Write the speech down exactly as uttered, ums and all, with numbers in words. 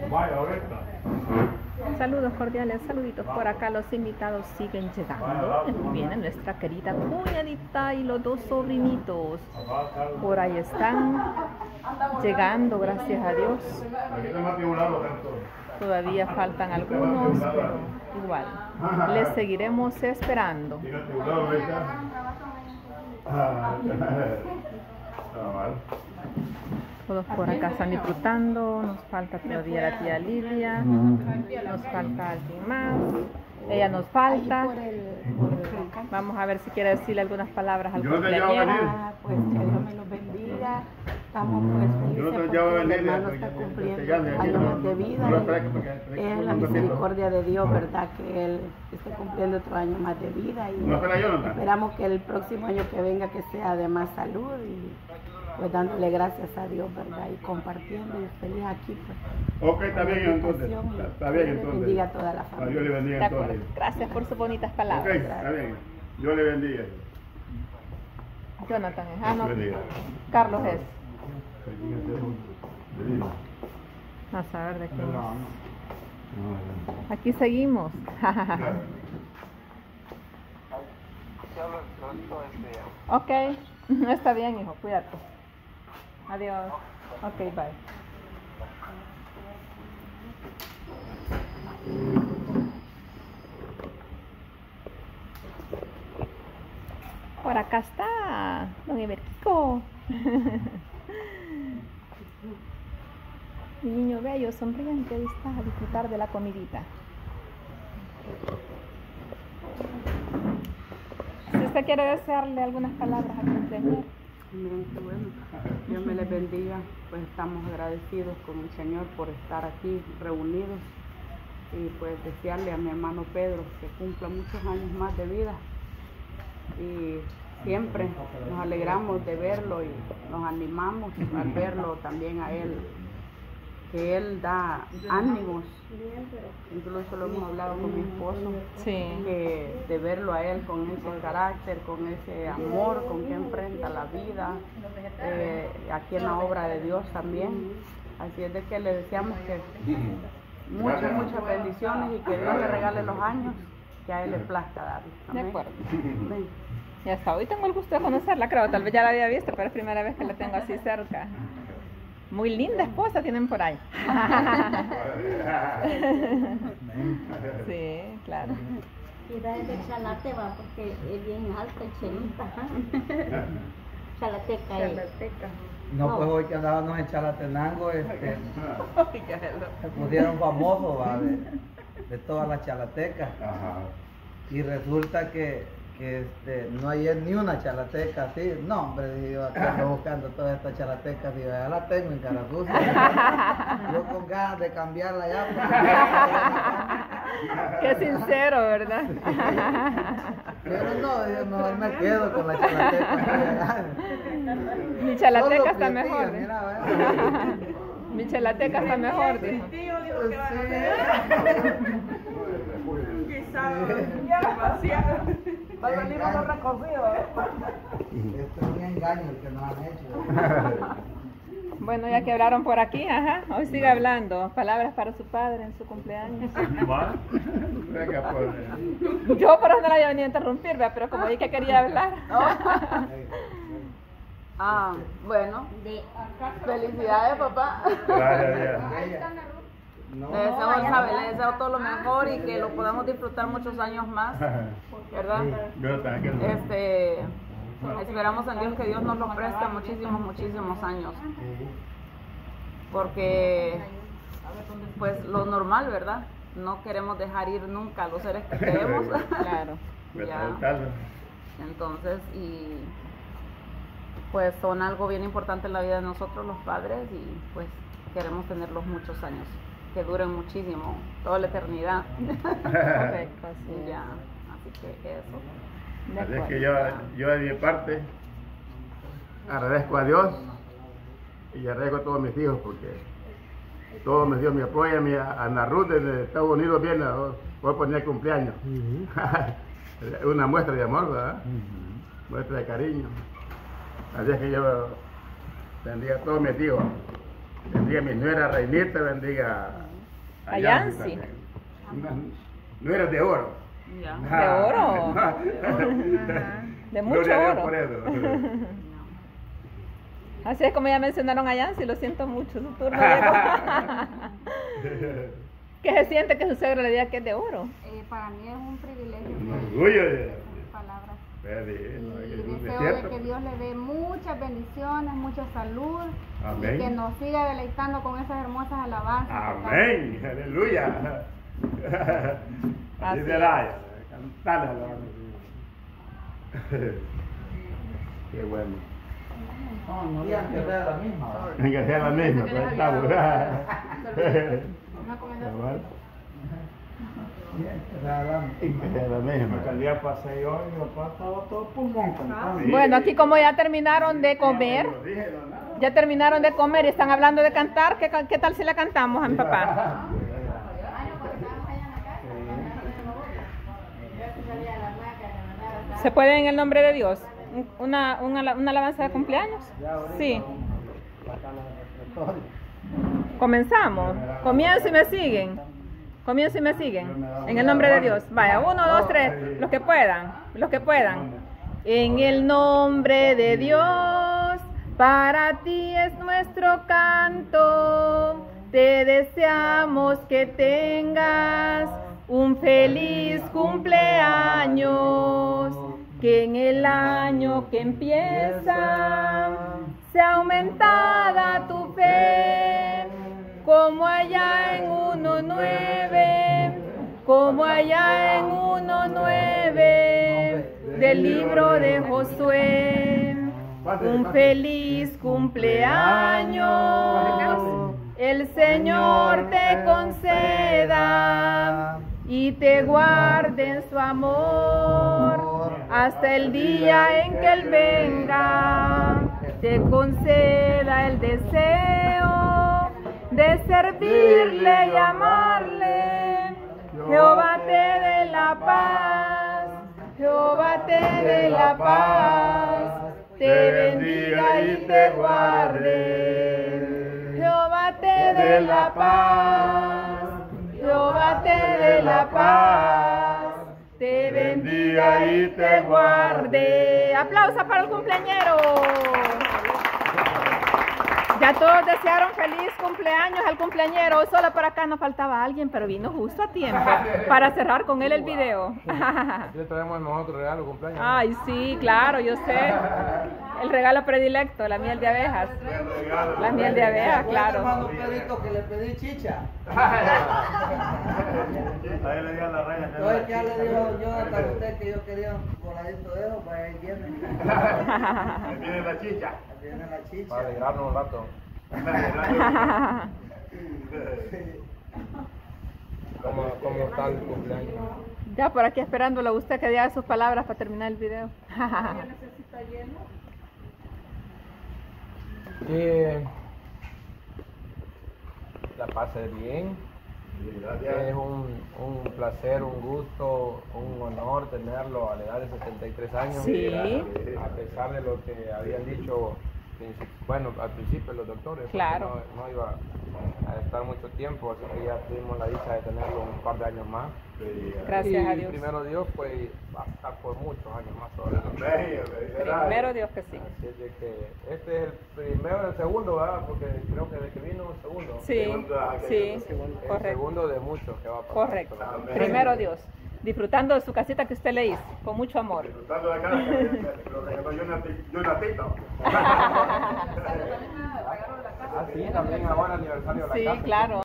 Saludos cordiales, saluditos por acá. Los invitados siguen llegando. Viene nuestra querida cuñadita y los dos sobrinitos. Por ahí están llegando, gracias a Dios. Todavía faltan algunos, pero igual les seguiremos esperando. Todos por acá están disfrutando. Nos falta todavía la tía Lidia. Nos falta alguien más. Ella nos falta. Vamos a ver si quiere decirle algunas palabras al cumpleañero. Ah, pues que Dios me los bendiga. Estamos pues felices porque mi hermano está cumpliendo años de vida. Y es la misericordia de Dios, ¿verdad? Que él esté cumpliendo otro año más de vida. Y esperamos que el próximo año que venga que sea de más salud. Y pues dándole gracias a Dios, ¿verdad? Y compartiendo y feliz aquí, pues. Ok, está bien entonces. Está bien entonces. Dios le bendiga a toda la familia. Dios le bendiga entonces. Gracias por sus bonitas palabras. Ok, está bien. Dios le bendiga. Jonathan es. Ah, no. Carlos es. A saber de quién es. Aquí seguimos. Ok, está bien, hijo, cuídate. Adiós. Ok, bye. Por acá está don Ebertico. Mi niño bello, sonriente, ahí está a disfrutar de la comidita. Si usted quiere desearle algunas palabras al cumpleañero. Miren qué bueno. Dios me les bendiga. Pues estamos agradecidos con el Señor por estar aquí reunidos y pues desearle a mi hermano Pedro que cumpla muchos años más de vida. Y siempre nos alegramos de verlo y nos animamos al verlo también a él, que él da ánimos. Incluso lo hemos hablado con mi esposo, Sí. que de verlo a él con ese carácter, con ese amor con que enfrenta la vida, eh, aquí en la obra de Dios también. Así es de que le deseamos que muchas, muchas bendiciones y que Dios le regale los años que a él le plazca darle. De acuerdo. Amén. Ya está, hoy tengo el gusto de conocerla, creo, tal vez ya la había visto, pero es primera vez que la tengo así cerca. Muy linda esposa tienen por ahí. Sí, claro. Y da de Chalate va porque es bien alta y chenita. Chalateca es. Chalateca. No, pues hoy que andábamos en Chalatenango, este, se pusieron famosos, ¿va? De, de todas las chalatecas. Y resulta que que este, no hay ni una chalateca así. No, hombre, yo acá ando buscando todas estas chalatecas, digo, ya la tengo en Carazuza. Yo con ganas de cambiarla ya. Qué sincero, ¿verdad? Pero no, yo mejor me quedo con la chalateca. Mi chalateca Solo está Prietillo, mejor. mira, ¿eh? Mi chalateca está mejor, dijo. Va a venir uno recogido. Esto es un engaño el que nos han hecho. Bueno, ya quebraron por aquí, ajá. Hoy sigue hablando. Palabras para su padre en su cumpleaños. Yo por eso no la había venido a interrumpir, ¿verdad? Pero como vi que quería hablar. Ah, bueno. Felicidades, papá. Gracias. No, Le deseo, sabe, le deseo todo lo mejor y que lo podamos disfrutar muchos años más, ¿verdad? Este, esperamos en Dios que Dios nos lo preste muchísimos, muchísimos años. Porque, pues, lo normal, ¿verdad? No queremos dejar ir nunca a los seres que queremos. Claro. Ya. Entonces, y pues son algo bien importante en la vida de nosotros los padres y pues queremos tenerlos muchos años, que duren muchísimo, toda la eternidad. Correcto, sí. Ya, así que eso. De Así es acuerdo. que yo, yo de mi parte agradezco a Dios y agradezco a todos mis hijos porque todos mis hijos me apoyan. Mi Ana Ruth de Estados Unidos viene, voy a poner cumpleaños. Uh-huh. Una muestra de amor, ¿verdad? Uh-huh. Muestra de cariño. Así es que yo bendiga a todos mis hijos. Bendiga a mi nuera Reinita, bendiga A Yancy. también. No, no eres de oro. Ya. ¿De oro? De mucho Gloria a Dios oro. por eso. Así es como ya mencionaron a Yancy, lo siento mucho, su turno llegó. ¿Qué se siente que su suegra le diga que es de oro? Eh, para mí es un privilegio. Un pues, orgullo de- palabras. de- Y no, es un deseo desierto. de que Dios le dé muchas bendiciones, mucha salud. Amén. Y que nos siga deleitando con esas hermosas alabanzas. que Amén, aleluya. Así Así será, cantarle alabanza. Qué bueno. No, no digan que sea la misma. ¿verdad? Que sea la misma, pues ahí estamos. Una comida- Bien, que sea la misma. Que sea la misma. El día pasé yo y mi papá estaba todo pulmón cantando. Sí. Bueno, aquí como ya terminaron de comer, Lo dije, no, nada. ya terminaron de comer y están hablando de cantar, ¿qué, qué tal si le cantamos a mi papá? ¿Se puede en el nombre de Dios? ¿Una, una, una alabanza de cumpleaños? Sí. Comenzamos. Comienzo y me siguen. Comienzo y me siguen. En el nombre de Dios. Vaya, uno, dos, tres. Los que puedan. Los que puedan. En el nombre de Dios, para ti es nuestro canto. Te deseamos que tengas un feliz cumpleaños. Que en el año que empieza sea aumentada tu fe, como allá en uno nueve, como allá en uno nueve del libro de Josué. Un feliz cumpleaños el Señor te conceda y te guarde en su amor hasta el día en que Él venga, te conceda el deseo de servirle y amarle. Jehová te dé la paz, Jehová te dé la paz, te bendiga y te guarde. Jehová te dé la paz, Jehová te dé la paz, te bendiga y te guarde. Aplausos para el cumpleañero. Ya todos desearon feliz cumpleaños al cumpleañero. Solo por acá nos faltaba alguien, pero vino justo a tiempo para cerrar con él el video. Aquí le traemos nosotros regalo de cumpleaños. Ay, sí, claro, yo sé. El regalo predilecto, la miel de abejas. La miel de abejas, claro. Hermano Pedrito, que le pedí chicha. Ahí le digan la raya. Entonces ya le dijo yo a usted que yo quería un voladito de eso, para ahí viene. Ahí viene la chicha. Ahí viene la chicha. Para alegrarnos un rato. ¿Cómo, cómo está el cumpleaños? Ya por aquí esperándolo a usted que diga sus palabras para terminar el video. Que la pase bien. Es un, un placer, un gusto, un honor tenerlo a la edad de setenta y tres años. Sí. A pesar de lo que habían dicho, bueno, al principio los doctores, porque Claro. no, no iba a estar mucho tiempo, así que ya tuvimos la dicha de tenerlo un par de años más. Gracias y a Dios. primero Dios, pues va a estar por muchos años más todavía. Primero Dios que sí. Así es de que este es el primero, el segundo, ¿verdad? Porque creo que desde que vino el segundo. Sí, sí, El correcto. segundo de muchos que va a pasar. Correcto. Pero- Primero Dios. Disfrutando de su casita que usted le hizo, con mucho amor. Disfrutando de acá, que lo regaló Jonati- Jonatito. Ah, sí, también ahora aniversario de la Sí, casa. claro.